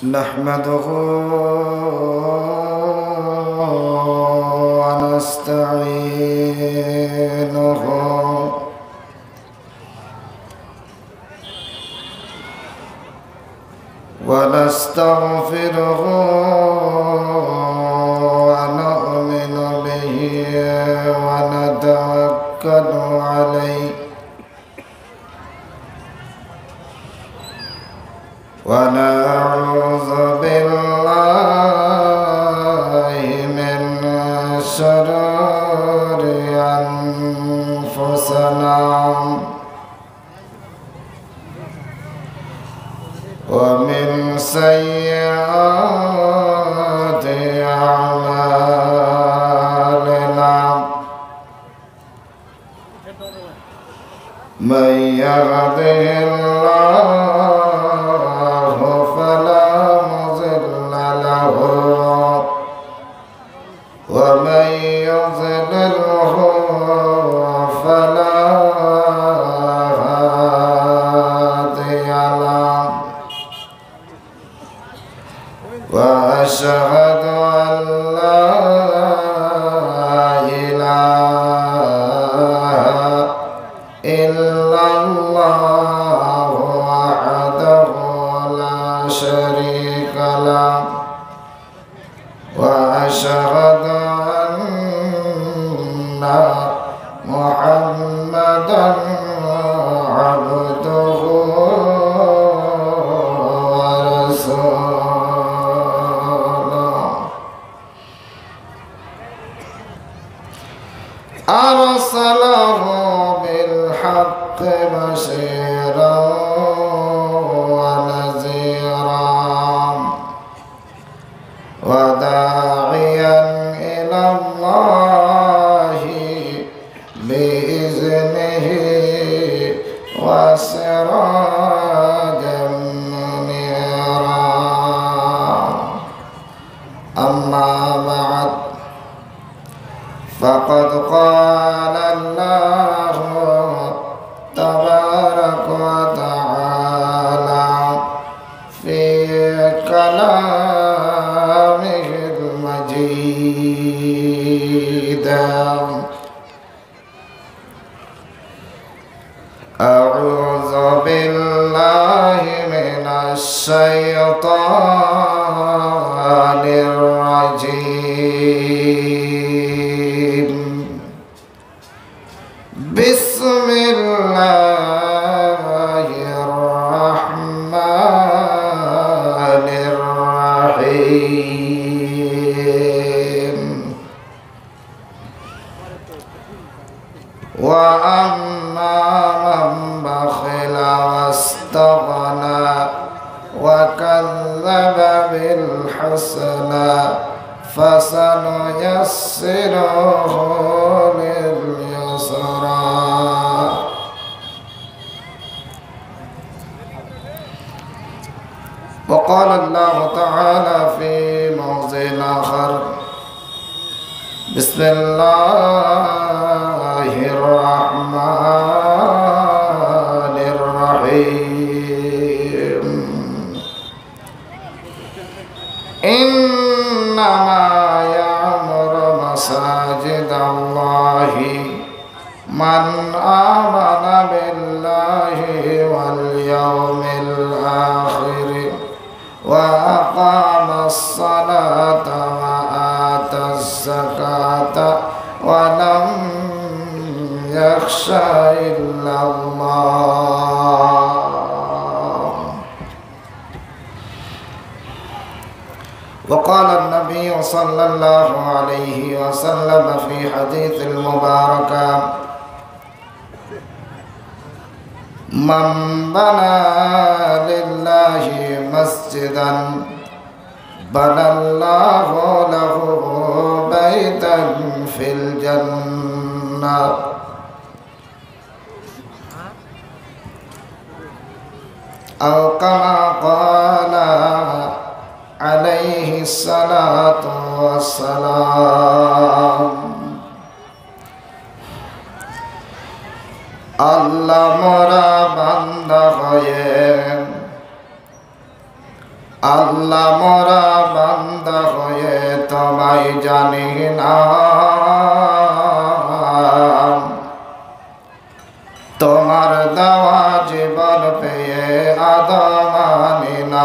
نحمده ونستعينه ونستغفره ونؤمن به ونتوكل عليه ونعوذ بالله من شرور أنفسنا ومن سيئات أعمالنا من يهده الله فلا مضل له ومن يضلله فلا هادي له وأشهد أن لا إله إلا الله وحده لا شريك له وأشهد أن محمدا عبده ورسوله أرسله بالحق بشيرا ونذيرا وداعيا إلى الله بإذنه وسراجا منيرا أما بعد فقد قال الله تبارك وتعالى في كلامه المجيد أعوذ بالله من الشيطان الرجيم بسم الله الرحمن الرحيم وأما من بخل واستغنى وكذب بالحسنى فسنيسره لليسرى وقال الله تعالى في موضع آخر بسم الله الرحمن الرحيم إنما يعمر مساجد الله من آمن بالله واليوم الآخر وأقام الصلاة وآتى الزكاة ولم يخش إلا الله وقال النبي صلى الله عليه وسلم في حديث المبارك من بنى لله مسجدا بنى الله له بيتا في الجنة أو كما قال عليه الصلاة والسلام আল্লাহ মোরা বান্দা হয়ে আল্লাহ মোরা বান্দা হয়ে তোমায় জানি না, তোমার দেওয়া জীবন পেয়ে আদর মানি না।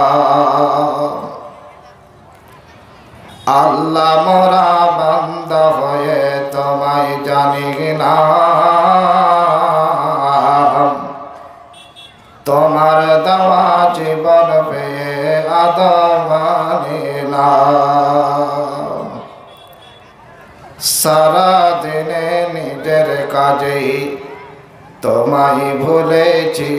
আল্লাহ মোরা বান্দা হয়ে তোমায় জানি না, তোমার দেওয়া জীবন পেয়ে আদর মানি না। সারা দিনে নিজের কাজে তোমায় ভুলেছি,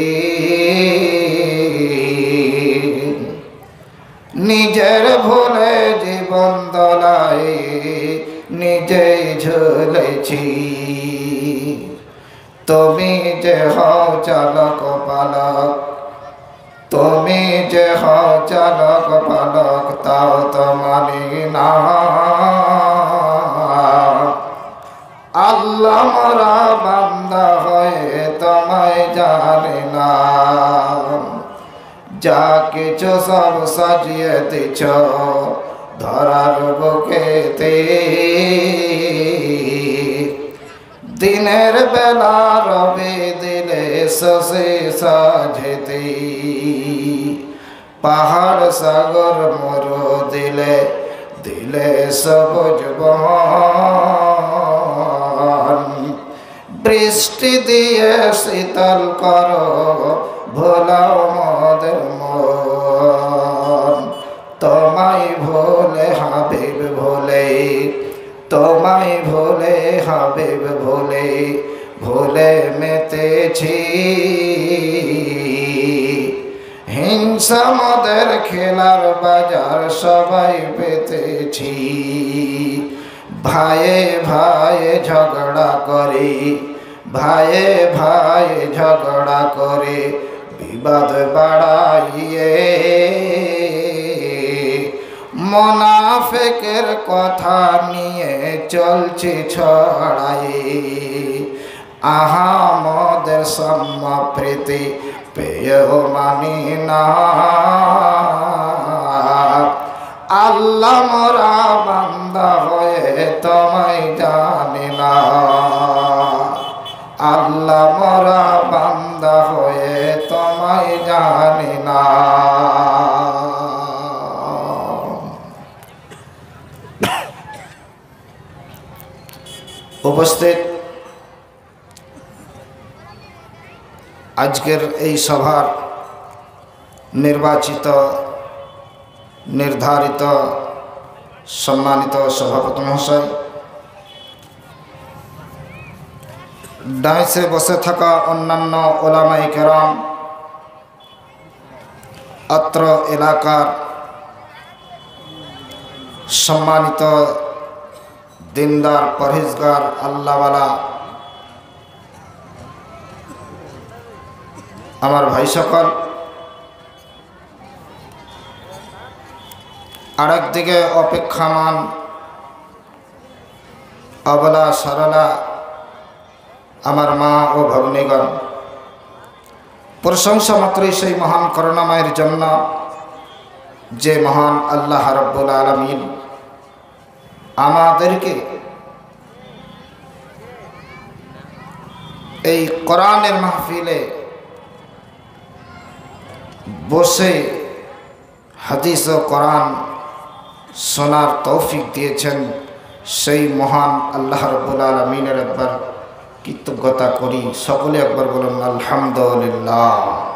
নিজের ভুলে জীবন দোলায় নিজেই ঝুলেছি। তুমি যে হও চালক পালক, তুমি যে হও চালক পালক, তাও তো মানি না। আল্লাহ মোরা বান্দা হয়ে তোমায় জানি না, যা কিছু সব সাজিয়ে দিছ ধরার বুকেতে, দিনের বেলা রবে দিলে শশে সাজেতে, পাহাড় সাগর মরু দিলে দিলে সবুজ বন, বৃষ্টি দিয়ে শীতল করো ভোলাও মোদের মন। তোমায় ভোলে হাবিব ভোলে, তোমায় ভোলে হাবিব ভোলে, ভোলে মেতেছি। হিংসা মদের খেলার বাজার সবাই পেতেছি, ভাইয়ে ভাইয়ে ঝগড়া করে, ভাইয়ে ভাইয়ে ঝগড়া করে বিবাদ বাড়াইয়ে, মুনাফিকের কথা নিয়ে চলছে ছড়াই, আহামদের সম্প্রীতি পেয়েও মানি না। আল্লাহ মোরা বান্দা হয়ে তোমায় জানি না, আল্লাহ মোরা বান্দা হয়ে তোমায় জানি না। উপস্থিত আজকের এই সভার নির্বাচিত নির্ধারিত সম্মানিত সভাপতি মহাশয়, ডাইসে বসে থাকা অন্যান্য ওলামায়ে কেরাম, অত্র এলাকার সম্মানিত দিনদার পরহেজগার আল্লাহওয়ালা আমার ভাই সকল, আরেকদিকে অপেক্ষামান অবলা সরলা আমার মা ও ভগ্নীগণ, প্রশংসা মাত্রই সেই মহান করুণাময়ের জন্য যে মহান আল্লাহ রাব্বুল আলামিন আমাদেরকে এই কোরআনের মাহফিলে বসে হাদিস ও কোরআন শোনার তৌফিক দিয়েছেন। সেই মহান আল্লাহ রাব্বুল আলামিনের একবার কৃতজ্ঞতা করি। সকলে একবার বলুন আলহামদুলিল্লাহ।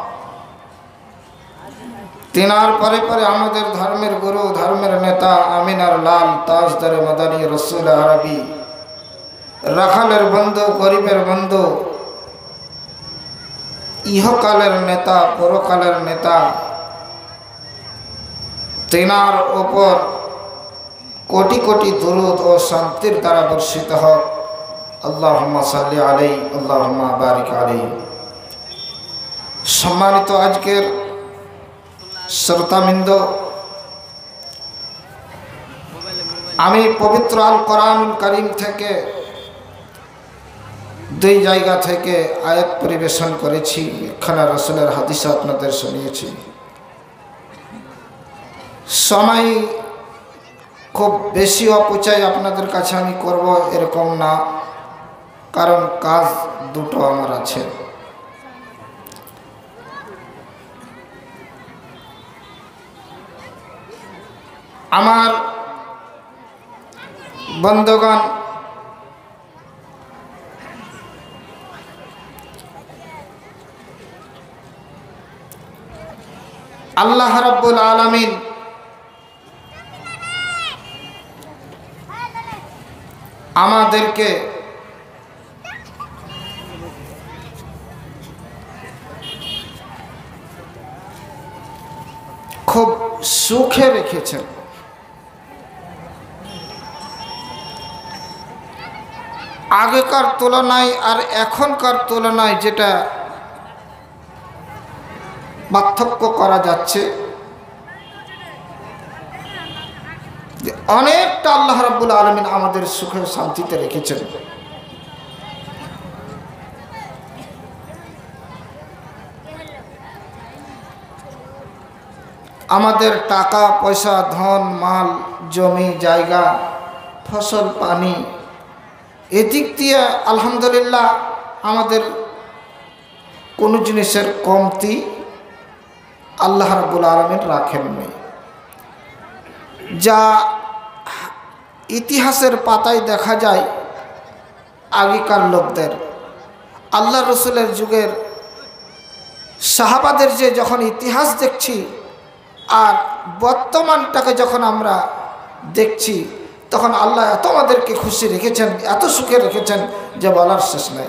তিনার পরে পরে আমাদের ধর্মের গুরু, ধর্মের নেতা, আমিনার লাল, তাজদারে মাদানী, রসুল আরবি, রাখালের বন্ধু, গরিবের বন্ধু, ইহকালের নেতা, পরকালের নেতা, তিনার ওপর কোটি কোটি দুরুদ ও শান্তির দ্বারা বর্ষিত হোক। আল্লাহুম্মা সাল্লি আলাইহি, আল্লাহুম্মা বারিক আলাইহি। সম্মানিত আজকের শ্রোতাবৃন্দ, আমি পবিত্র আল কোরআনুল কারীম থেকে দুই জায়গা থেকে আয়াত পরিবেশন করেছি, এখানে রাসূলের হাদিস আপনাদের শুনিয়েছি। সময় খুব বেশি অপচয় আপনাদের কাছে আমি করব এরকম না, কারণ কাজ দুটো আমার আছে। আমার বন্ধুগণ, আল্লাহ রাব্বুল আলামিন আমাদেরকে খুব সুখে রেখেছেন। আগেকার তুলনায় আর এখনকার তুলনায় যেটা পার্থক্য করা যাচ্ছে, অনেকটা আল্লাহ রাব্বুল আলামিন আমাদের সুখে শান্তিতে রেখেছেন। আমাদের টাকা পয়সা, ধন মাল, জমি জায়গা, ফসল পানি, এদিক দিয়ে আলহামদুলিল্লাহ আমাদের কোনো জিনিসের কমতি আল্লাহ রাব্বুল আলামিন রাখেননি। যা ইতিহাসের পাতায় দেখা যায়, আগেকার লোকদের, আল্লাহ রসুলের যুগের সাহাবাদের যে যখন ইতিহাস দেখছি আর বর্তমানটাকে যখন আমরা দেখছি, তখন আল্লাহ এত আমাদেরকে খুশি রেখেছেন, এত সুখে রেখেছেন যে বলার শেষ নাই।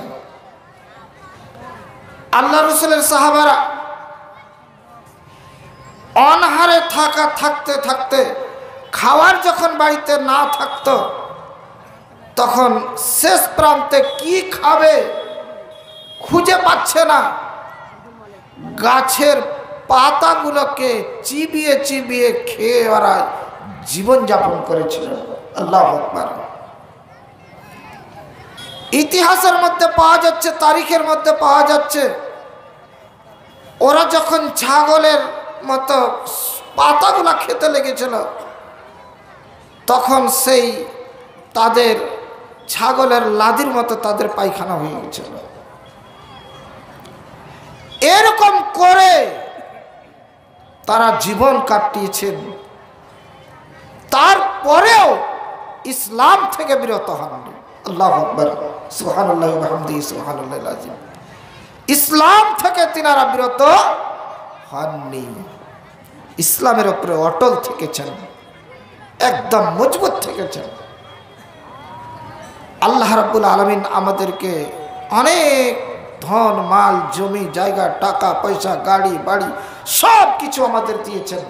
আল্লাহ রসুলের সাহাবারা অনাহারে থাকতে থাকতে খাওয়ার যখন বাড়িতে না থাকতো, তখন শেষ প্রান্তে কি খাবে খুঁজে পাচ্ছে না, গাছের পাতাগুলোকে চিবিয়ে চিবিয়ে খেয়ে ওরা জীবনযাপন করেছিল। আল্লাহু আকবার। ইতিহাসের মধ্যে পাওয়া যাচ্ছে, তারিখের মধ্যে পাওয়া যাচ্ছে, ওরা যখন ছাগলের মতো পাতাগুলা খেতে লেগেছিল, তখন সেই তাদের ছাগলের লাদির মতো তাদের পায়খানা হয়ে গেছিল। এরকম করে তারা জীবন কাটিয়েছেন, তারপরেও ইসলাম থেকে বিরত হননি। আল্লাহু আকবার, সুবহানাল্লাহি ওয়া বিহামদিহি, সুবহানাল্লাহিল আযীম। ইসলাম থেকে তিনারা বিরত হননি, ইসলামের উপরে অটল থেকেছেন, একদম মজবুত থেকেছেন। আল্লাহ রাব্বুল আলামিন আমাদেরকে অনেক ধন মাল, জমি জায়গা, টাকা পয়সা, গাড়ি বাড়ি সব কিছু আমাদের দিয়েছেন।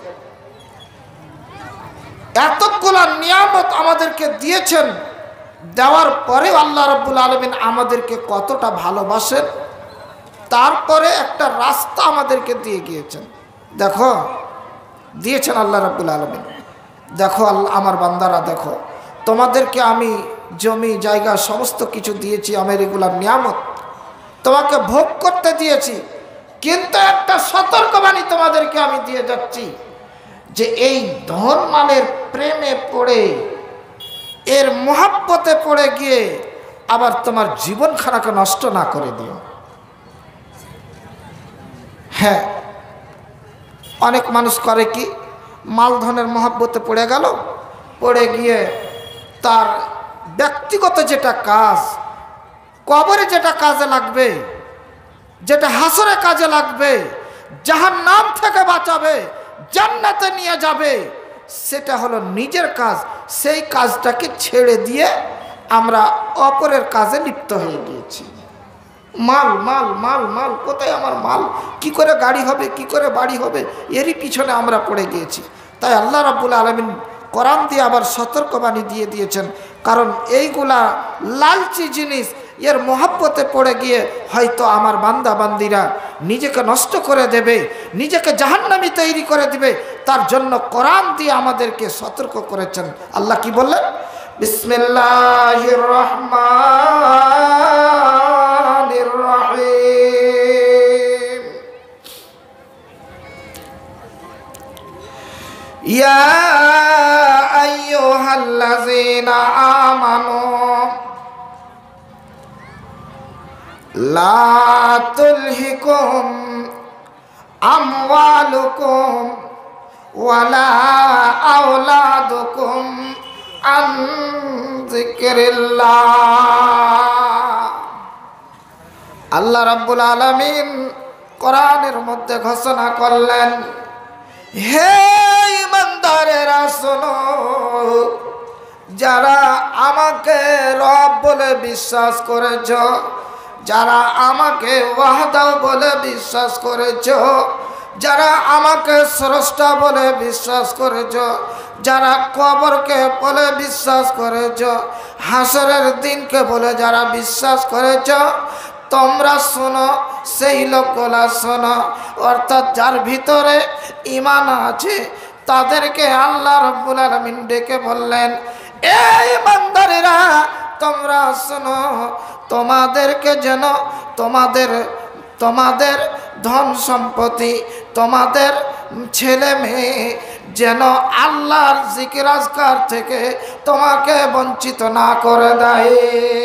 এতগুলা নিয়ামত আমাদেরকে দিয়েছেন, দেওয়ার পরেও আল্লাহ রাব্বুল আলামিন আমাদেরকে কতটা ভালোবাসেন, তারপরে একটা রাস্তা আমাদেরকে দিয়ে গিয়েছেন। দেখো, দিয়েছেন আল্লাহ রাব্বুল আলামিন। দেখো আমার বান্দারা, দেখো তোমাদেরকে আমি জমি জায়গা সমস্ত কিছু দিয়েছি, আমার এগুলার নিয়ামত তোমাকে ভোগ করতে দিয়েছি, কিন্তু একটা সতর্কবাণী তোমাদেরকে আমি দিয়ে যাচ্ছি যে এই ধন মালের প্রেমে পড়ে, এর মোহাব্বতে পড়ে গিয়ে আবার তোমার জীবনখানাকে নষ্ট না করে দিও। হ্যাঁ, অনেক মানুষ করে কি, মালধনের মোহাব্বতে পড়ে গেল, পড়ে গিয়ে তার ব্যক্তিগত যেটা কাজ, কবরে যেটা কাজে লাগবে, যেটা হাসরে কাজে লাগবে, জাহান্নাম থেকে বাঁচাবে, জান্নাতে নিয়ে যাবে, সেটা হলো নিজের কাজ। সেই কাজটাকে ছেড়ে দিয়ে আমরা অপরের কাজে লিপ্ত হয়ে গিয়েছি। মাল মাল মাল মাল, কোথায় আমার মাল, কি করে গাড়ি হবে, কি করে বাড়ি হবে, এরই পিছনে আমরা পড়ে গিয়েছি। তাই আল্লাহ রাব্বুল আলামিন কোরআন দিয়ে আবার সতর্কবাণী দিয়ে দিয়েছেন, কারণ এইগুলা লালচি জিনিস, এর মোহাব্বতে পড়ে গিয়ে হয়তো আমার বান্দা বান্দিরা নিজেকে নষ্ট করে দেবে, নিজেকে জাহান্নামী তৈরি করে দিবে। তার জন্য কোরআন দিয়ে আমাদেরকে সতর্ক করেছেন। আল্লাহ কি বললেন? বিসমিল্লাহির রহমানির রহিম। ইয়া আইয়ুহাল্লাযীনা আমানু লা তুলহিকুম আমওয়ালুকুম ওয়ালা আওলাদুকুম আন যিকরিল্লাহ। আল্লাহ রাব্বুল আলামিন কোরআনের মধ্যে ঘোষণা করলেন, হে ঈমানদারেরা শোনো, যারা আমাকে রব বলে বিশ্বাস করেছ, যারা আমাকে ওয়াহদা বলে বিশ্বাস করেছ, যারা আমাকে স্রষ্টা বলে বিশ্বাস করেছ, যারা কবরকে বলে বিশ্বাস করেছ, হাসরের দিনকে বলে যারা বিশ্বাস করেছ, তোমরা শোনো, সেই লোকগুলা শোনো, অর্থাৎ যার ভিতরে ঈমান আছে তাদেরকে আল্লাহ রাব্বুল আলামিন ডেকে বললেন, এই বান্দারেরা তোমরা শোনো, তোমাদেরকে যেন তোমাদের ধন সম্পত্তি, তোমাদের ছেলে মেয়ে যেন আল্লাহর জিকির আজকার থেকে তোমাকে বঞ্চিত না করে দেয়।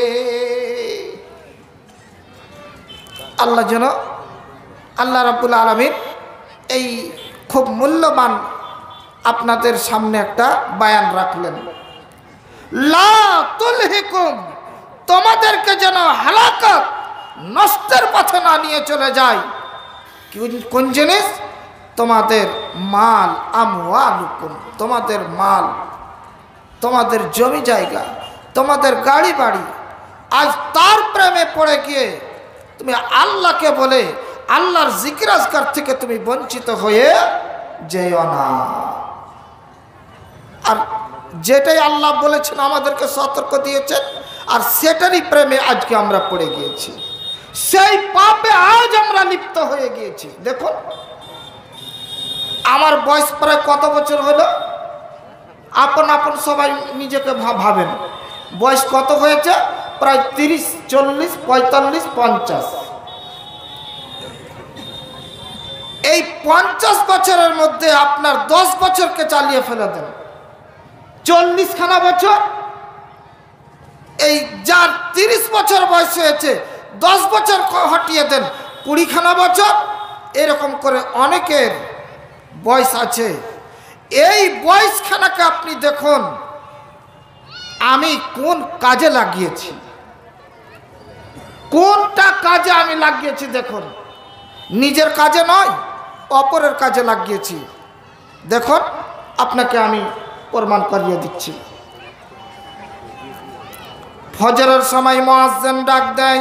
আল্লাহ যেন, আল্লাহ রাব্বুল আলামিন এই খুব মূল্যবান আপনাদের সামনে একটা বায়ান রাখলেন, লা তুলহিকুম, তোমাদেরকে যেন হালাকত নষ্টের পথে না নিয়ে চলে যায়। কোন জিনিস? তোমাদের মাল, আমওয়ালুকুম, তোমাদের মাল, তোমাদের জমি জায়গা, তোমাদের গাড়ি বাড়ি, আজ তার প্রেমে পড়ে গিয়ে তুমি আল্লাহকে বলে আল্লাহর জিকির আজকার থেকে তুমি বঞ্চিত হয়ে যেও না। আর যেটাই আল্লাহ বলেছেন আমাদেরকে সতর্ক দিয়েছেন, আর সেটারই প্রেমে আজকে আমরা পড়ে গিয়েছি, সেই পাপে আজ আমরা লিপ্ত হয়ে গিয়েছি। দেখুন, আমার বয়স প্রায় কত বছর হলো? আপন আপন সবাই নিজেকে ভাবেন, বয়স কত হয়েছে? প্রায় 30, 40, 45, 50। এই 50 বছরের মধ্যে আপনার 10 বছরকে চালিয়ে ফেলে দেন, 40খানা বছর। এই যার 30 বছর বয়স হয়েছে 10 বছর হটিয়ে দেন, 20খানা বছর। এরকম করে অনেকের বয়স আছে। এই বয়সখানাকে আপনি দেখুন আমি কোন কাজে লাগিয়েছি, কোনটা কাজে আমি লাগিয়েছি দেখুন। নিজের কাজে নয়, অপরের কাজে লাগিয়েছি। দেখুন, আপনাকে আমি প্রমাণ করিয়ে দিচ্ছি। ফজরের সময় মুয়াজ্জিন ডাক দেয়,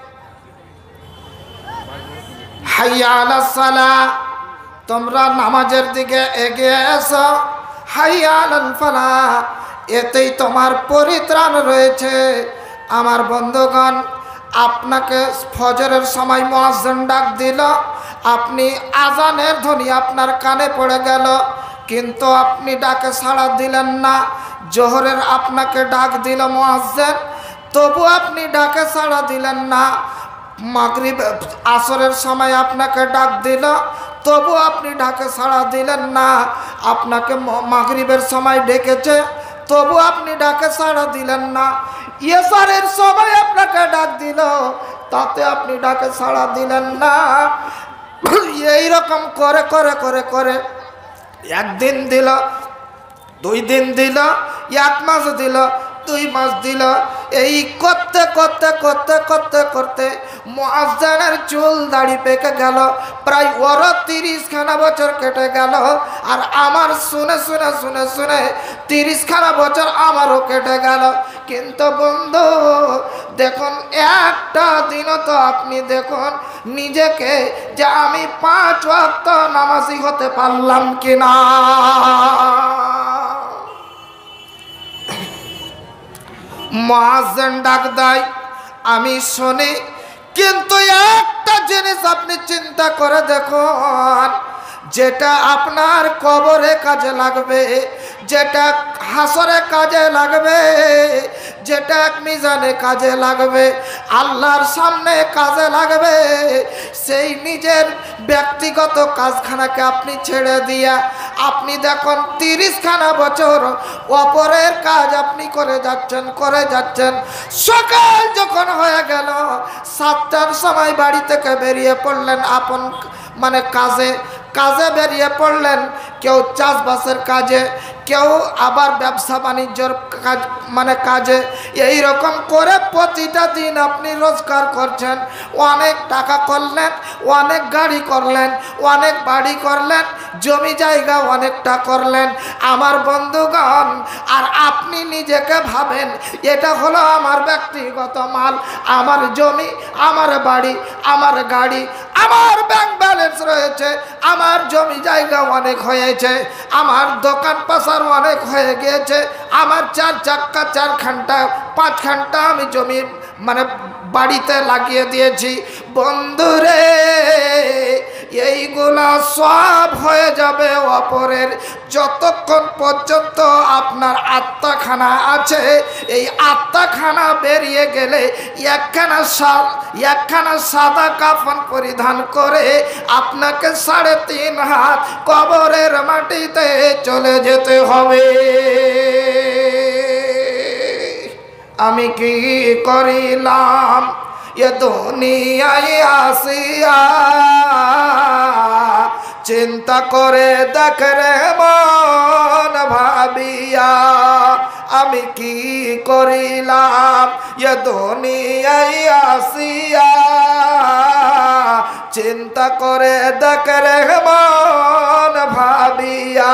হাইয়া আলাস সালাহ, তোমরা নামাজের দিকে এগিয়ে এসো। হাইয়া আলাল ফালাহ, এতেই তোমার পরিত্রাণ রয়েছে। আমার বন্ধুগণ, আপনাকে ফজরের সময় মুয়াজ্জিন ডাক দিল, আপনি আজানের ধ্বনি আপনার কানে পড়ে গেল, কিন্তু আপনি ডাকে সাড়া দিলেন না। জোহরের আপনাকে ডাক দিল মুয়াজ্জিন, তবু আপনি ডাকে সাড়া দিলেন না। মাগরিব আসরের সময় আপনাকে ডাক দিল, তবু আপনি ডাকে সাড়া দিলেন না। আপনাকে মাগরিবের সময় ডেকেছে, তবু আপনি ডাকে সাড়া দিলেন না। ইশারের সময় আপনাকে ডাক দিল, তাতে আপনি ডাকে সাড়া দিলেন না। এইরকম করে করে করে করে একদিন দিল, 2 দিন দিল, 1 মাস দিল, 2 মাস দিল। এই করতে করতে করতে করতে করতে মুয়াজ্জিনের চুল দাড়ি পেকে গেল, প্রায় ওর 30খানা বছর কেটে গেল। আর আমার শুনে শুনে শুনে শুনে 30খানা বছর আমারও কেটে গেল। কিন্তু বন্ধু দেখুন, একটা দিনও তো আপনি দেখুন নিজেকে যে আমি 5 ওয়াক্ত নামাজি হতে পারলাম কিনা। মুয়াজ্জিন ডাক দেয়, আমি শুনি, কিন্তু একটা জিনিস আপনি চিন্তা করে দেখুন, যেটা আপনার কবরে কাজে লাগবে, যেটা হাসরে কাজে লাগবে, যেটা মিজানে কাজে লাগবে, আল্লাহর সামনে কাজে লাগবে, সেই নিজের ব্যক্তিগত কাজখানাকে আপনি ছেড়ে দিয়া আপনি দেখুন 30খানা বছর অপরের কাজ আপনি করে যাচ্ছেন। সকাল যখন হয়ে গেল 7টার সময় বাড়ি থেকে বেরিয়ে পড়লেন আপন মানে কাজে বেরিয়ে পড়লেন। কেউ চাষবাসের কাজে, কেউ আবার ব্যবসা বাণিজ্যর কাজ মানে কাজে। এই রকম করে প্রতিটা দিন আপনি রোজগার করছেন। অনেক টাকা করলেন, অনেক গাড়ি করলেন, অনেক বাড়ি করলেন, জমি জায়গা অনেকটা করলেন আমার বন্ধুগণ। আর আপনি নিজেকে ভাবেন এটা হলো আমার ব্যক্তিগত মাল, আমার জমি, আমার বাড়ি, আমার গাড়ি, আমার ব্যাংক ব্যালেন্স রয়েছে, আমার জমি জায়গা অনেক হয়েছে, আমার দোকান পাশার অনেক হয়ে গিয়েছে, আমার 4 চাক্কা 4 ঘন্টা 5 ঘন্টা আমি জমি মানে বাড়িতে লাগিয়ে দিয়েছি। বন্ধুরে এইগুলা সব হয়ে যাবে অপরের, যতক্ষণ পর্যন্ত আপনার আত্মাখানা আছে। এই আত্মাখানা বেরিয়ে গেলে একখানা সাদা কাফন পরিধান করে আপনাকে 3.5 হাত কবরের মাটিতে চলে যেতে হবে। আমি কি করিলাম এ দুনিয়ায় আসিয়া, চিন্তা করে দেখ রে মন ভাবিয়া। আমি কি করিলাম এ দুনিয়ায় আসিয়া, চিন্তা করে দেখ রে মন ভাবিয়া।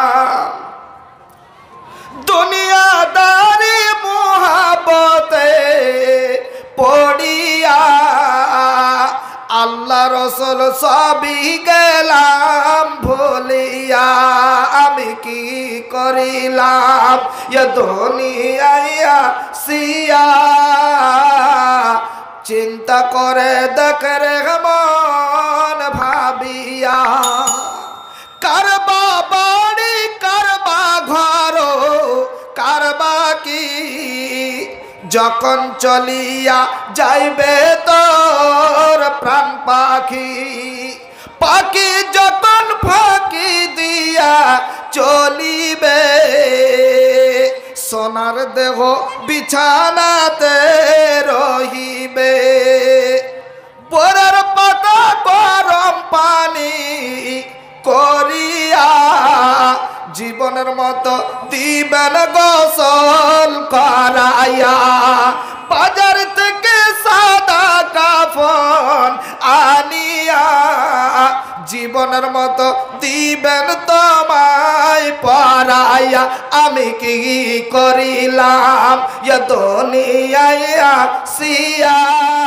দুনিয়াদারি মুহাব্বতে পড়িয়া আল্লাহ রসুল সবই গেলাম ভুলিয়া। আমি কি করিলাম এ দুনিয়ায় আসিয়া, চিন্তা করে দেখ রে মন ভাবিয়া। কারবা বাড়ি, কারবা ঘর, কারবা কি যখন চলিয়া যাইবে তোর প্রাণ পাখি। পাখি যখন ফাঁকি দিয়া চলিবে, সোনার দেহ বিছানাতে রহিবে। পরের পাতা গরম পানি করিয়া জীবনের মতো দিবেন গোসল করাইয়া। বাজার থেকে সাদা কাফন আনিয়া জীবনের মতো দিবেন তোমায় পরাইয়া। আমি কি করিলাম এ দুনিয়ায় আসিয়া।